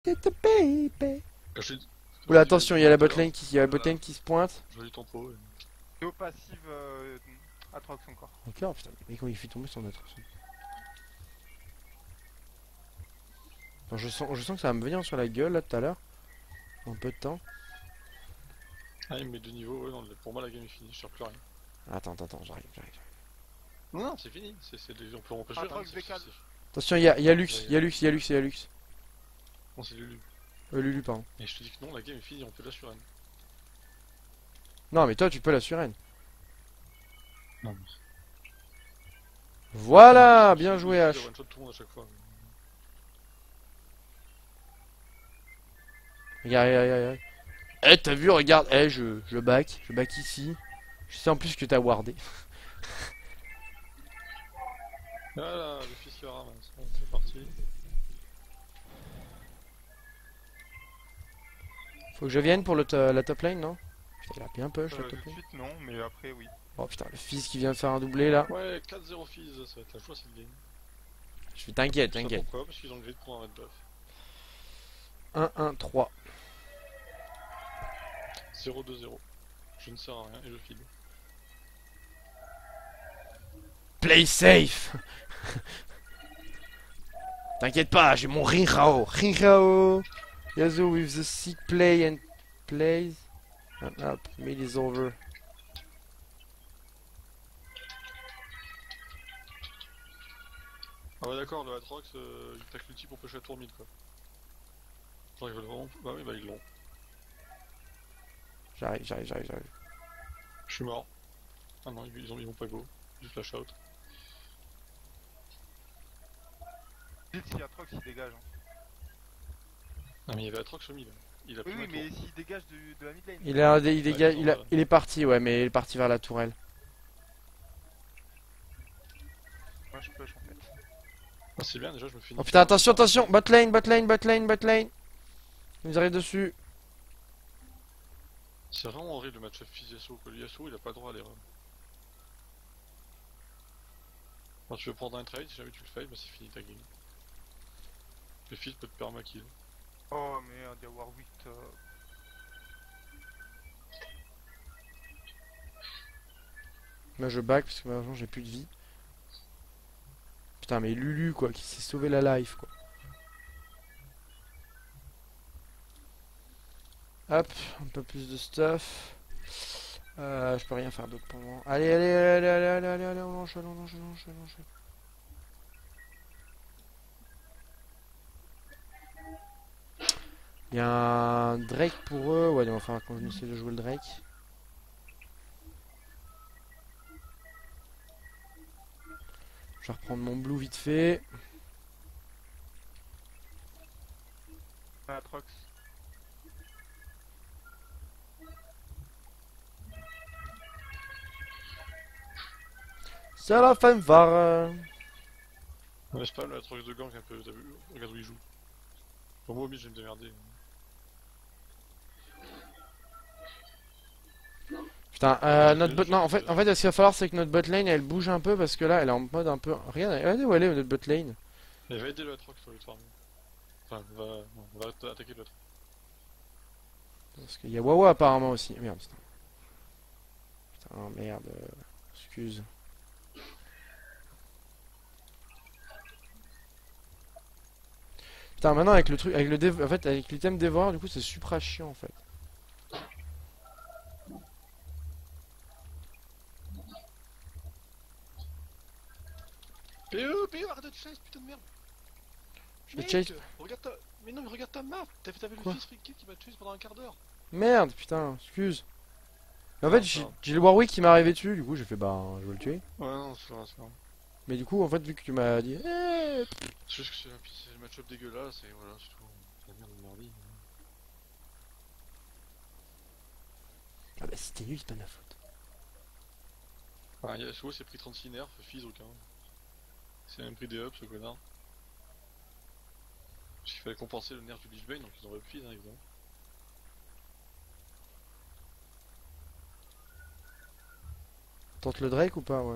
C'est a baby. Je- Oula, Vas-y, attention, il y vas-y, a la tout à l'heure. botlane qui, il y a la botlane qui se pointe. Joli tempo. Ouais. Théo passive Atrox encore. Ok, oh, putain, mais comment il fait tomber son autre. Attends, je sens que ça va me venir sur la gueule là tout à l'heure. En peu de temps. Ah, il me met 2 niveaux. Ouais, non, pour moi, la game est finie. Je sers plus rien. Attends, j'arrive. Non, non, c'est fini. On peut jouer. Atrox Hein, décale. Attention, il y a Lux, il y a Lux. Non, c'est Lulu. Lulu, pardon. Et je te dis que non, la game est finie. On peut la surrun. Non, mais toi, tu peux la surrenne. Non. Voilà, bien joué, Je H. one shot tout le monde à chaque fois. Regarde. Eh, t'as vu, regarde, eh, je back ici. Je sais en plus que t'as wardé. Voilà, le fils qui ramasse. C'est parti. Faut que je vienne pour la top lane, non? Putain, il a bien push la De top lane. suite non, mais après oui. Oh putain, le fils qui vient de faire un doublé là. Ouais, 4-0 fils. Ça va être la joie cette game. Je suis t'inquiète. Je sais pas pourquoi, parce qu'ils ont grid pour un red buff. 1-1-3. 0-2-0. Je ne sers à rien et je file. Play safe. T'inquiète pas, j'ai mon Rinrao. Yasuo with the sick play and plays. And up, mid is over. Ah ouais d'accord, le Atrox, il tacle l'ulti pour pusher la tour mid quoi. Genre ils veulent vraiment... Bah oui, bah ils l'ont. J'arrive. Je suis mort. Ah non, ils vont pas go. Du flash out. Dites si Atrox il dégage. Hein. Ah mais il y avait Atrox au mid. Il a Oui, plus oui, ma mais tour. s'il dégage de la mid lane. Il dégage, il est parti, ouais, mais il est parti vers la tourelle. Moi je push en fait. Ah c'est bien déjà, je me fais... Oh putain, attention, bot lane. Il nous arrive dessus. C'est vraiment horrible le match-up fils Yasuo quoi. Le Yasuo il a pas le droit à l'erreur. Quand tu veux prendre un trade, si jamais tu le fais, bah c'est fini ta game. Le fils peut te perma-kill. Oh merde, il y a Warwick. Moi je back parce que maintenant j'ai plus de vie. Putain, mais Lulu quoi, qui s'est sauvé la life quoi. Hop, un peu plus de stuff. Je peux rien faire d'autre pour moi. Allez, on enchaîne. Il y a un Drake pour eux. Ouais, il va falloir qu'on essaie de jouer le Drake. Je vais reprendre mon blue vite fait. Atrox. C'est la fin var. Ouais c'est pas le Atrox de gank un peu, t'as vu? Regarde où il joue. Pour moi au mid je vais me démerder. Putain, notre bot... Non, en fait, ce qu'il va falloir, c'est que notre bot lane, elle bouge un peu, parce que là, elle est en mode un peu... Regarde, regardez où elle est, notre bot lane. Mais va aider le Atrox sur le farm. Enfin, on va attaquer l'autre. Parce qu'il y a Wawa apparemment aussi. Merde, putain. Putain, merde. Excuse. Putain, maintenant avec le truc, en fait, avec l'item dévoreur, du coup, c'est supra chiant en fait. PE, arrête de te chase, putain de merde! Je vais Mec, chase. regarde ta... Mais non, mais regarde ta map! T'avais le Quoi fils Ricky qui m'a chase pendant un quart d'heure! Merde, putain, excuse. Mais en Ah, fait, j'ai le Warwick qui m'est arrivé dessus, du coup, j'ai fait bah, je vais le tuer. Ouais, non, c'est vrai, c'est vrai. Mais du coup, en fait, vu que tu m'as dit, C'est juste que c'est le match-up dégueulasse et voilà, c'est tout. C'est la merde de mardi. ah bah c'était nul, c'est pas de ma faute. Ah, Yasuo s'est pris 36 nerfs, Fizz aucun. C'est même pris des ups ce connard. Parce qu'il fallait compenser le nerf du Lich Bane, donc ils ont up Fizz, hein, évidemment. Tente le Drake ou pas, ouais.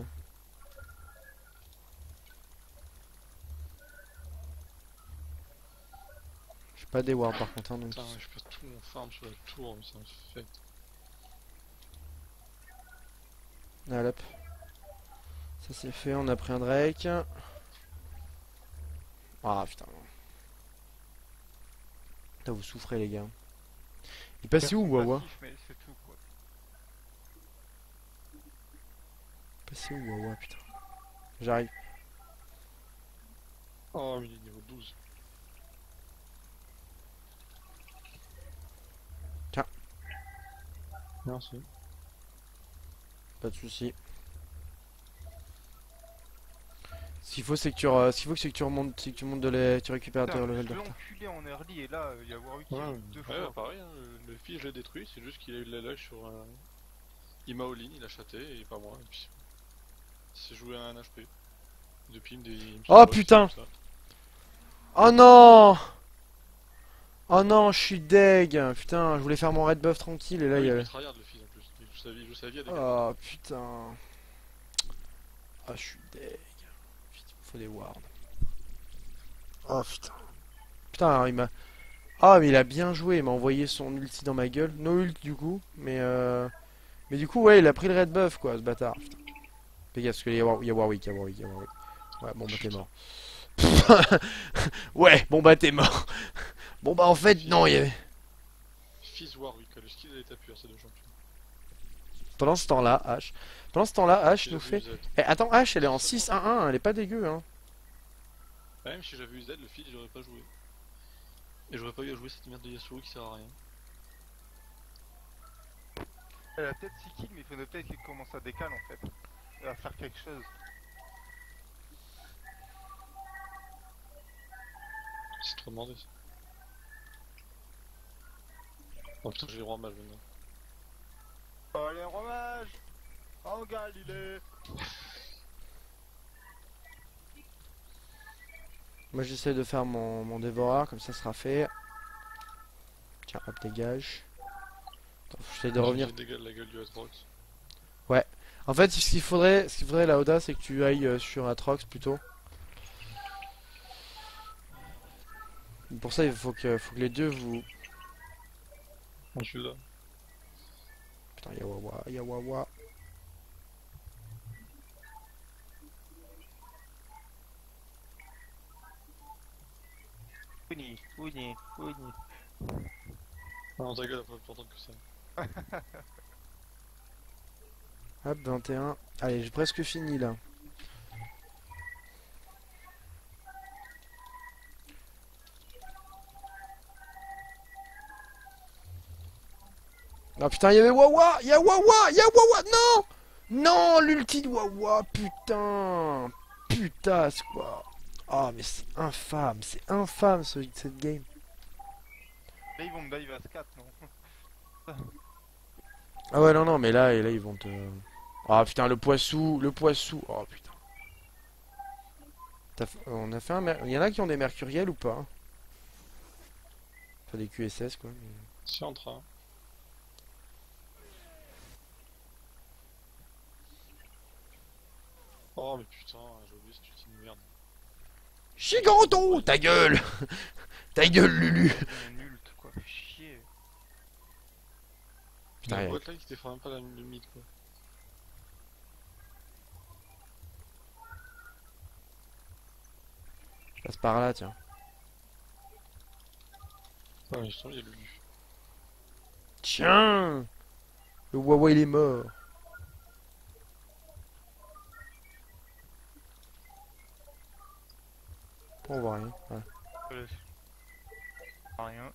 J'ai pas des wards par contre, hein, donc. Putain, je passe tout mon farm sur la tour, mais ça me fait. Allez hop. Ça c'est fait, on a pris un Drake. Ah putain. Putain, vous souffrez les gars. Il passe où Wawa? Passif, mais c'est tout quoi. Passé où Wawa putain. J'arrive. Oh, mais il est niveau 12. Tiens. Merci. Pas de soucis. Ce qu'il faut c'est que tu remontes, c'est que tu montes tu récupères Putain, ton je level de l'ai retard. enculé en early et là, il y a Warwick qui Ouais, arrive deux ouais, fois. pareil, hein, le fils je l'ai détruit, c'est juste qu'il a eu la lag sur un. Il m'a all-in, il a chaté, et pas moi, et puis. C'est joué à un HP. Depuis, il me Oh semble putain! comme ça. Oh non! Oh non, je suis deg! Putain, je voulais faire mon red buff tranquille et là il y il a. est tryhard le fils en plus. Il joue sa vie à des gars. Oh putain. Ah, je suis deg. Putain, il me faut des wards. Oh putain. Putain, il m'a. Ah, mais il a bien joué, il m'a envoyé son ulti dans ma gueule. No ult du coup, mais mais du coup, ouais, il a pris le red buff quoi, ce bâtard. Putain. Fais gaffe, parce qu'il y a Warwick, il y a Warwick, il y a Warwick, il y a Warwick. Ouais, bon bah t'es mort. Ouais, bon bah t'es mort. Bon bah en fait, non, il y avait. Fils Warwick, le skill de l'état pur, c'est deux champions. Pendant ce temps-là, H. Pendant ce temps-là, H Si nous j'avais fait. eu Z. Eh, attends, H, elle est en 6-1-1, elle est pas dégueu, hein. Même si j'avais eu Z, le fils, j'aurais pas joué. Et j'aurais pas eu à jouer cette merde de Yasuo qui sert à rien. Elle a peut-être 6 kills, mais il faudrait peut-être qu'il commence à décaler en fait. Elle va faire quelque chose. C'est trop demandé ça. Oh putain, j'ai les rois mages maintenant. Oh les romages! Oh Galilée! Moi j'essaie de faire mon dévoreur, comme ça sera fait. Tiens, hop, dégage. Attends, j'essaie de revenir. J'ai dégagé la gueule du Atrox. En fait, ce qu'il faudrait là, Oda, c'est que tu ailles sur Atrox plutôt. Pour ça, il faut que les deux vous. Je suis là. Putain, y'a Wawa, y'a Wawa. Ouni, ouni, ouni. Non, ta gueule, elle pas plus importante que ça. Hop, 21. Allez, j'ai presque fini là. Ah putain, il y avait Wawa! Y'a Wawa! Y'a Wawa! Non! Non, l'ulti de Wawa! Putain! Putasse quoi! Oh, mais c'est infâme! C'est infâme cette game! Là ils vont me dive à 4 non? Ah ouais, non, non, mais là, ils vont te. Ah putain, le poissou! Le poissou! Oh putain! On a fait il y en a qui ont des mercuriels ou pas? Enfin, des QSS quoi. C'est en train. Oh mais putain, j'ai oublié cette ultime merde. Giganto! Ta gueule! Ta gueule, Lulu! Mon ult quoi, fais chier. Putain, La ouais. boîte là qui défend même pas le mid quoi. Je passe par là, tiens. Ah mais justement il y a Lulu. Tiens! Le Wawa il est mort. On voit rien. Voilà. Rien.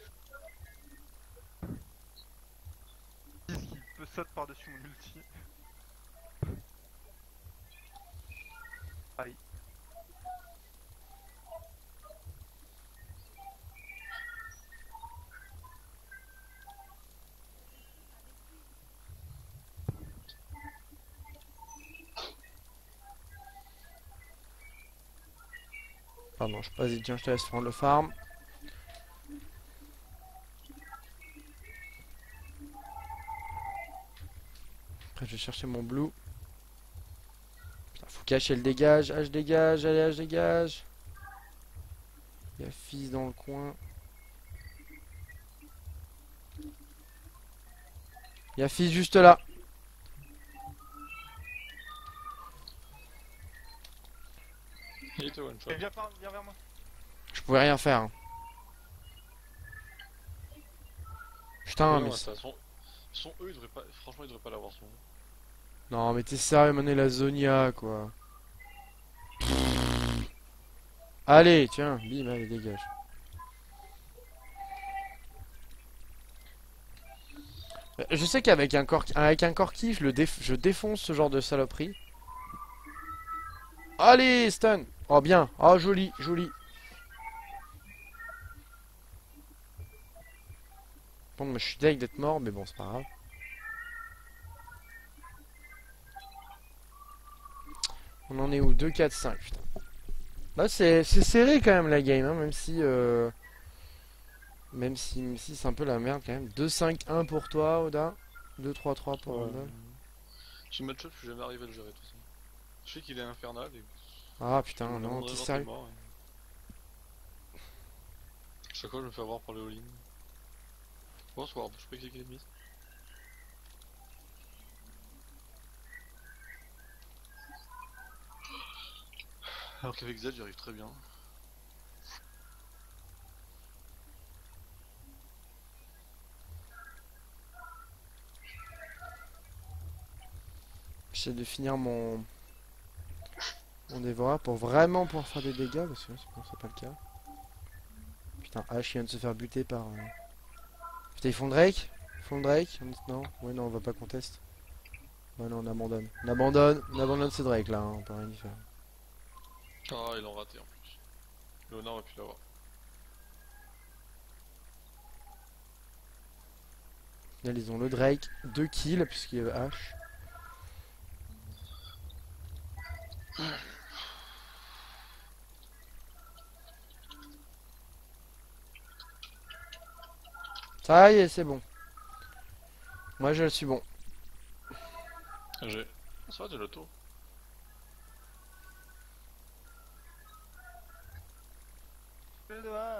Il peut sauter par-dessus mon ulti. Aïe. Pardon, vas-y, tiens, je te laisse prendre le farm. Après, je vais chercher mon blue. Putain, faut cacher le dégage. H dégage, allez, H dégage. Il y a fils dans le coin. Il y a fils juste là. Il était one shot. Et viens vers moi. Je pouvais rien faire. Hein. Putain, mais... Non, son E, il devrait pas... Franchement, il devrait pas l'avoir, son E. Non, mais t'es sérieux, man, la Zonia, quoi. Allez, tiens, bim, allez, dégage. Je sais qu'avec un corki, je défonce ce genre de saloperie. Allez, stun. Oh, bien. Oh, joli, joli. Bon, mais je suis deg d'être mort, mais bon, c'est pas grave. On en est où? 2, 4, 5, putain. Là, c'est serré quand même la game, hein, même si... Même si c'est un peu la merde quand même. 2, 5, 1 pour toi, Oda. 2, 3, 3 pour Oda. Ce match-up, je suis jamais arrivé à le gérer, de toute façon. Je sais qu'il est infernal et... Ah putain, non, t'es sérieux? Mort, et... Chaque fois, je me fais avoir par le all-in. Bonsoir, je peux cliquer les mises. Alors qu'avec Z, j'y arrive très bien. J'essaie de finir mon dévoreur pour vraiment pouvoir faire des dégâts parce que bon, c'est pas le cas. Putain, Ash il vient de se faire buter par... Putain, ils font Drake? Ils font Drake? Non? Ouais, non, on va pas contester. Ouais, non, on abandonne. On abandonne ce Drake là, hein, on peut rien y faire. Ah, ils l'ont raté en plus. Léonard aurait pu l'avoir. Là, ils ont le Drake, 2 kills puisqu'il y a Ash. Ça y est, c'est bon. Moi, je suis bon. J'ai... Ça va, de l'auto. Je dois...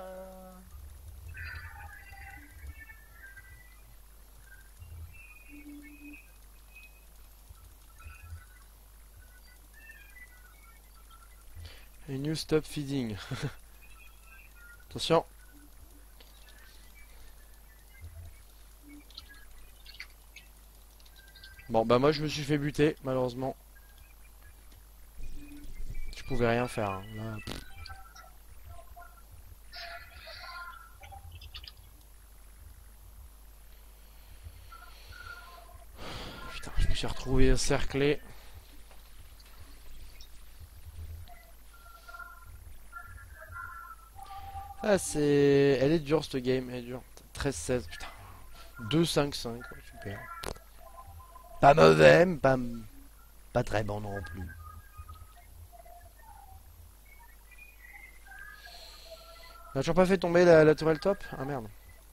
A new stop feeding. Attention. Bon, bah moi je me suis fait buter, malheureusement. Je pouvais rien faire. Hein. Là, putain, je me suis retrouvé encerclé. Ah, c'est... Elle est dure cette game, elle est dure. 13-16, putain. 2-5-5, ouais, super. Pas mauvais, mais pas très bon non plus. On a toujours pas fait tomber la tourelle top? Ah merde.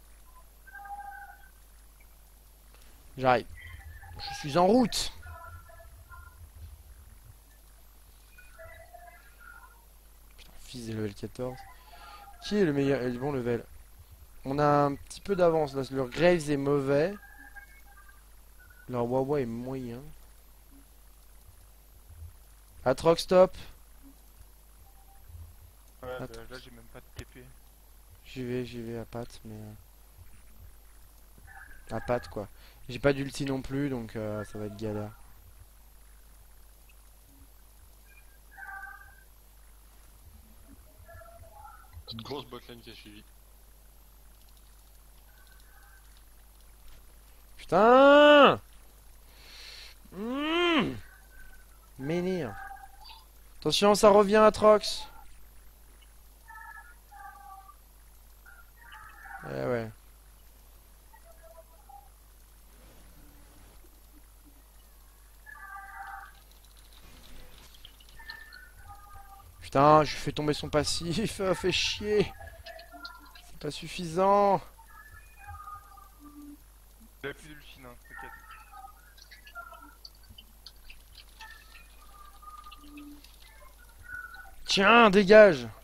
J'arrive. Je suis en route. Putain, fils des level 14. Qui est le meilleur et le bon level? On a un petit peu d'avance là. Leur Graves est mauvais. Leur Wawa est moyen. Atrox stop. Ouais, Attends. là j'ai même pas de TP. J'y vais à patte, mais... À patte quoi. J'ai pas d'ulti non plus, donc ça va être galère. Une grosse botlane qui a suivi. Putain mmh Menhir. Attention, ça revient Atrox. Eh ouais. Putain, je fais tomber son passif, fait chier. C'est pas suffisant. Il a plus de l'ultine, hein, t'inquiète. Tiens, dégage.